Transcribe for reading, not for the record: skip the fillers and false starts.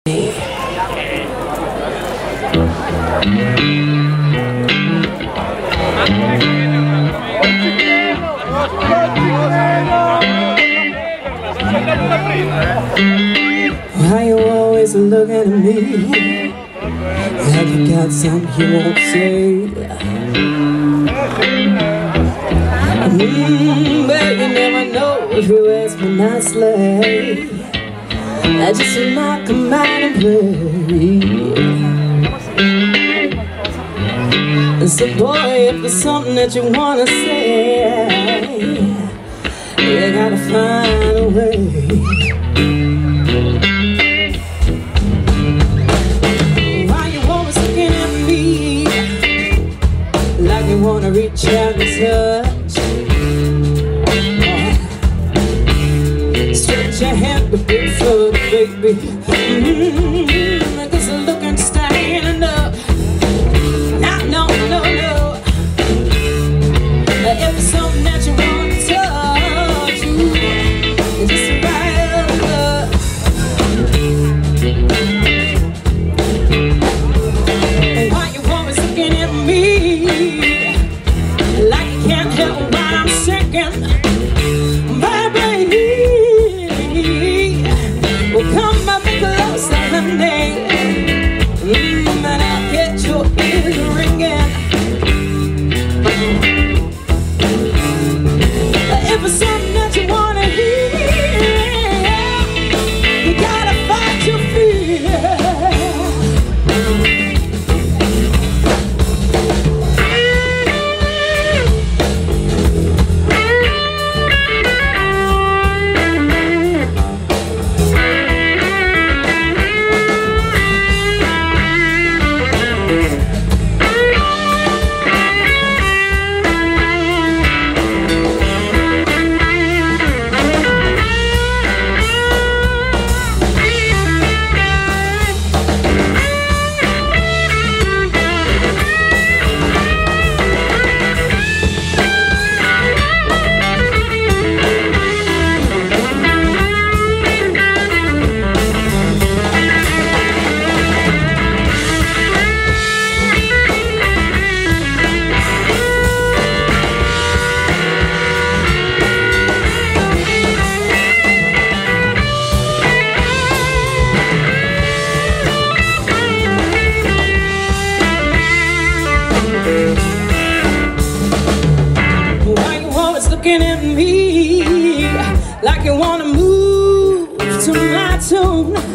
Why you always looking at me like you got something you won't say? But you never know if you ask me nicely. I just might come out and play. So boy, if there's something that you wanna say, you gotta find a way. Why you always looking at me like you wanna reach out and touch? Stretch your hand to big foot, baby. Cause I'm looking standing up. No. If it's something that you want to touch, it's just right up. Why you always looking at me like you can't help what I'm singing? Baby, well come up closer, honey, and I'll get your ears ringing. If it's something that you wanna hear, you gotta fight your fear. Looking at me like you wanna move to my tune.